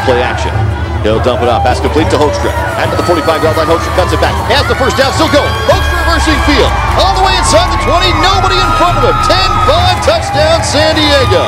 play action. He'll dump it off. Pass complete to Hoekstra. At the 45-yard line, Hoekstra cuts it back. Has the first down, still going. Hoekstra reversing field. All the way inside the 20, nobody in front of him. 10-5, touchdown San Diego.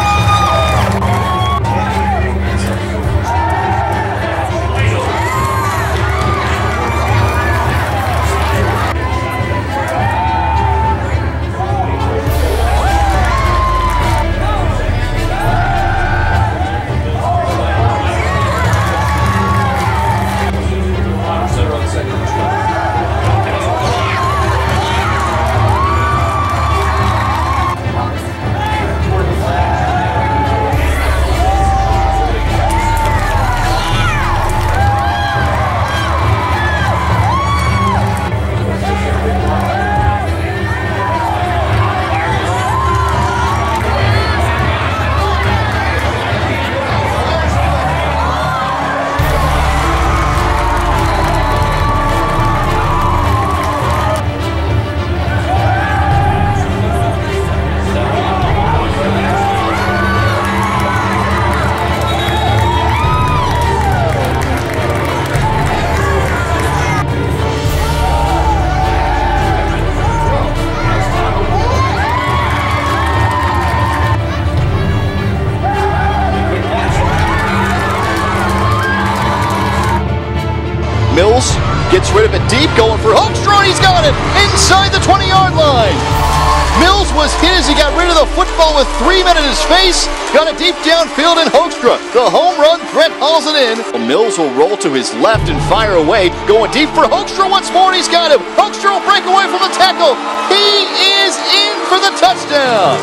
Mills gets rid of it deep, going for Hoekstra, and he's got it inside the 20-yard line. Mills was his. He got rid of the football with 3 men in his face. Got it deep downfield, and Hoekstra, the home run threat, hauls it in. Mills will roll to his left and fire away. Going deep for Hoekstra once more, and he's got him. Hoekstra will break away from the tackle. He is in for the touchdown.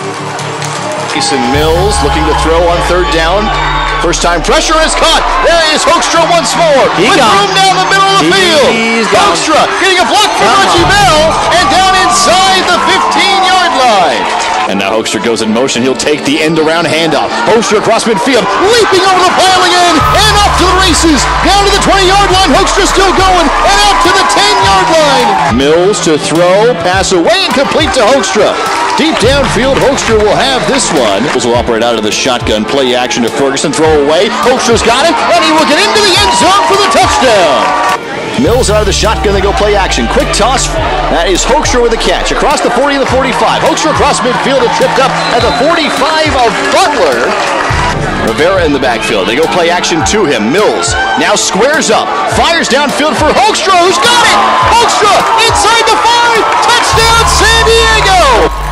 Jason Mills looking to throw on third down. First time pressure is caught. There is Hoekstra once more. With room down the middle of the field. Hoekstra getting a block from Reggie Bell and down inside the 15-yard line. And now Hoekstra goes in motion. He'll take the end-around handoff. Hoekstra across midfield, leaping over the pile again, and off to the races. Down to the 20-yard line. Hoekstra still going, and out to the 10-yard line. Mills to throw, pass away, and complete to Hoekstra. Deep downfield, Hoekstra will have this one. Mills will operate out of the shotgun, play action to Ferguson, throw away. Hoekstra's got it, and he will get into the end zone for the touchdown. Mills out of the shotgun, they go play action. Quick toss, that is Hoekstra with a catch. Across the 40 and the 45. Hoekstra across midfield and tripped up at the 45 of Butler. Rivera in the backfield. They go play action to him. Mills now squares up, fires downfield for Hoekstra, who's got it! Hoekstra inside the 5, touchdown San Diego!